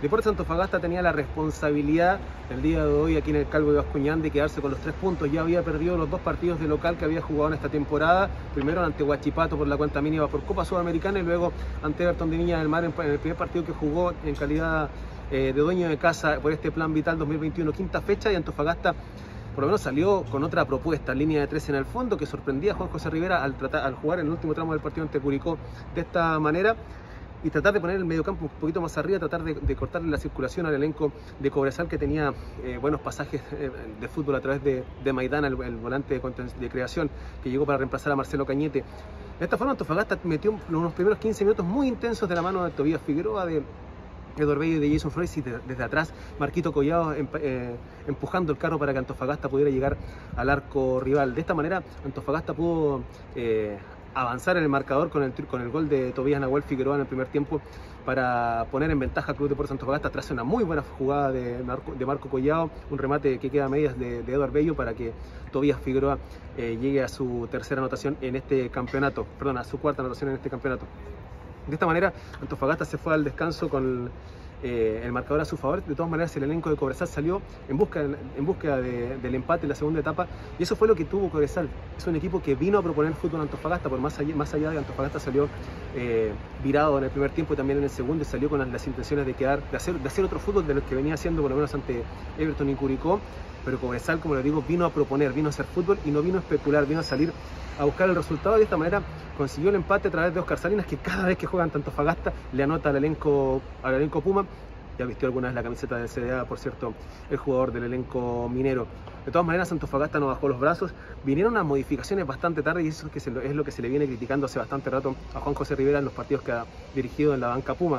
Deportes Antofagasta tenía la responsabilidad el día de hoy aquí en el Calvo de Bascuñán de quedarse con los 3 puntos. Ya había perdido los 2 partidos de local que había jugado en esta temporada, primero ante Huachipato por la cuenta mínima por Copa Sudamericana y luego ante Everton de Viña del Mar en el primer partido que jugó en calidad de dueño de casa por este Plan Vital 2021, quinta fecha, y Antofagasta por lo menos salió con otra propuesta, línea de 3 en el fondo, que sorprendía a Juan José Rivera al jugar en el último tramo del partido ante Curicó de esta manera y tratar de poner el mediocampo un poquito más arriba, tratar de cortarle la circulación al elenco de Cobresal, que tenía buenos pasajes de fútbol a través de Maidana, el volante de creación que llegó para reemplazar a Marcelo Cañete. De esta forma Antofagasta metió unos primeros 15 minutos muy intensos de la mano de Tobías Figueroa, de Eduardo Bello y de Jason Flores, y desde atrás Marquito Collado empujando el carro para que Antofagasta pudiera llegar al arco rival. De esta manera Antofagasta pudo avanzar en el marcador con el gol de Tobías Nahuel Figueroa en el primer tiempo para poner en ventaja al Club Deportes Antofagasta tras una muy buena jugada de Marco Collado, un remate que queda a medias de Eduardo Bello para que Tobías Figueroa llegue a su tercera anotación en este campeonato, perdón, a su cuarta anotación en este campeonato. De esta manera Antofagasta se fue al descanso con el marcador a su favor. De todas maneras el elenco de Cobresal salió en búsqueda del empate en la segunda etapa, y eso fue lo que tuvo Cobresal. Es un equipo que vino a proponer fútbol a Antofagasta, por más allá de Antofagasta salió virado en el primer tiempo y también en el segundo, y salió con las intenciones de hacer otro fútbol de lo que venía haciendo por lo menos ante Everton y Curicó. Pero Cobresal, como le digo, vino a proponer, vino a hacer fútbol y no vino a especular, vino a salir a buscar el resultado, y de esta manera consiguió el empate a través de Oscar Salinas, que cada vez que juega ante Antofagasta le anota al elenco Puma. Ya vistió alguna vez la camiseta del CDA, por cierto, el jugador del elenco minero. De todas maneras, Antofagasta no bajó los brazos. Vinieron unas modificaciones bastante tarde, y eso es lo que se le viene criticando hace bastante rato a Juan José Rivera en los partidos que ha dirigido en la banca Puma.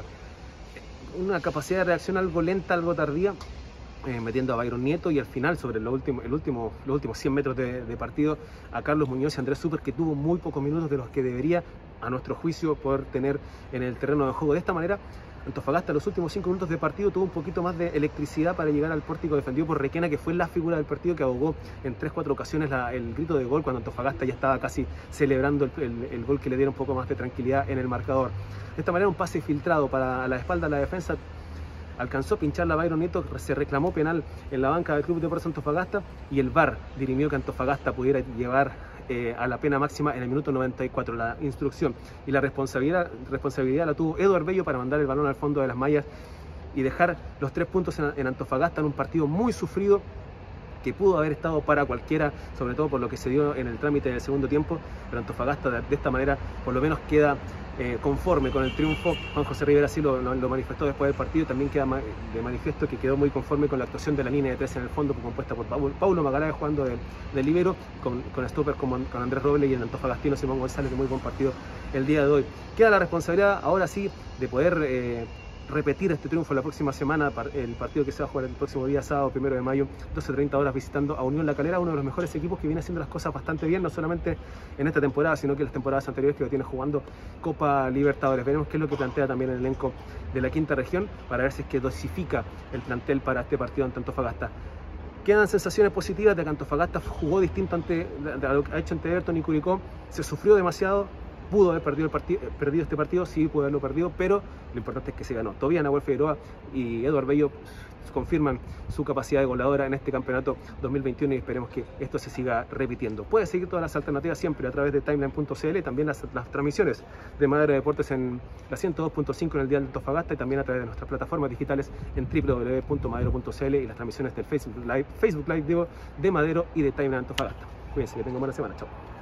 Una capacidad de reacción algo lenta, algo tardía, metiendo a Byron Nieto, y al final, sobre los últimos 100 metros de partido, a Carlos Muñoz y Andrés Súper, que tuvo muy pocos minutos de los que debería, a nuestro juicio, poder tener en el terreno de juego. De esta manera, Antofagasta los últimos 5 minutos de partido tuvo un poquito más de electricidad para llegar al pórtico defendido por Requena, que fue la figura del partido, que ahogó en 3-4 ocasiones el grito de gol cuando Antofagasta ya estaba casi celebrando el gol que le diera un poco más de tranquilidad en el marcador. De esta manera, un pase filtrado para la espalda de la defensa alcanzó a pincharla a Byron Nieto, se reclamó penal en la banca del Club Deportes Antofagasta, y el VAR dirimió que Antofagasta pudiera llevar a la pena máxima en el minuto 94. La instrucción y la responsabilidad la tuvo Eduardo Bello para mandar el balón al fondo de las mallas y dejar los 3 puntos en Antofagasta en un partido muy sufrido, que pudo haber estado para cualquiera, sobre todo por lo que se dio en el trámite del segundo tiempo, pero Antofagasta de esta manera por lo menos queda conforme con el triunfo. Juan José Rivera sí lo manifestó después del partido, también queda de manifiesto que quedó muy conforme con la actuación de la línea de 3 en el fondo, compuesta por Paulo Magaláes jugando de libero, con stoppers con Andrés Robles, y el antofagastino Simón González, de muy buen partido el día de hoy. Queda la responsabilidad ahora sí de poder repetir este triunfo la próxima semana, el partido que se va a jugar el próximo día sábado 1 de mayo, 12:30 horas, visitando a Unión La Calera, uno de los mejores equipos que viene haciendo las cosas bastante bien, no solamente en esta temporada, sino que en las temporadas anteriores, que lo tiene jugando Copa Libertadores. Veremos qué es lo que plantea también el elenco de la quinta región, para ver si es que dosifica el plantel para este partido ante Antofagasta. Quedan sensaciones positivas de que Antofagasta jugó distinto a lo que ha hecho ante Everton y Curicó. Se sufrió demasiado, pudo haber perdido este partido, sí pudo haberlo perdido, pero lo importante es que se ganó. Tobías Nahuel Figueroa y Eduardo Bello confirman su capacidad de goleadora en este campeonato 2021, y esperemos que esto se siga repitiendo. Puedes seguir todas las alternativas siempre a través de timeline.cl, también las transmisiones de Madero Deportes en la 102.5 en el día de Antofagasta, y también a través de nuestras plataformas digitales en www.madero.cl, y las transmisiones del Facebook Live de Madero y de Timeline Antofagasta. Cuídense, que tengan buena semana. Chao.